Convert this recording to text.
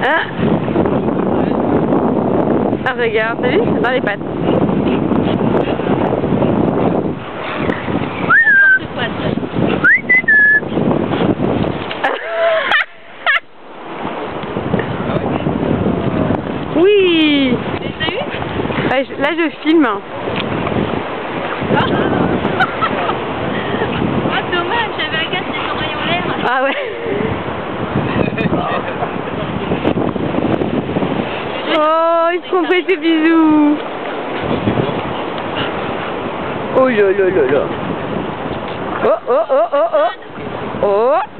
Ah, ah regarde, t'as vu? Dans les pattes. Oui. T'as vu? Ouais, là je filme. Ah dommage, j'avais un gars qui s'est envoyé en l'air. Ah ouais. Oh, ils se font presser bisous. Oh là là là là. Oh oh oh oh oh. Oh.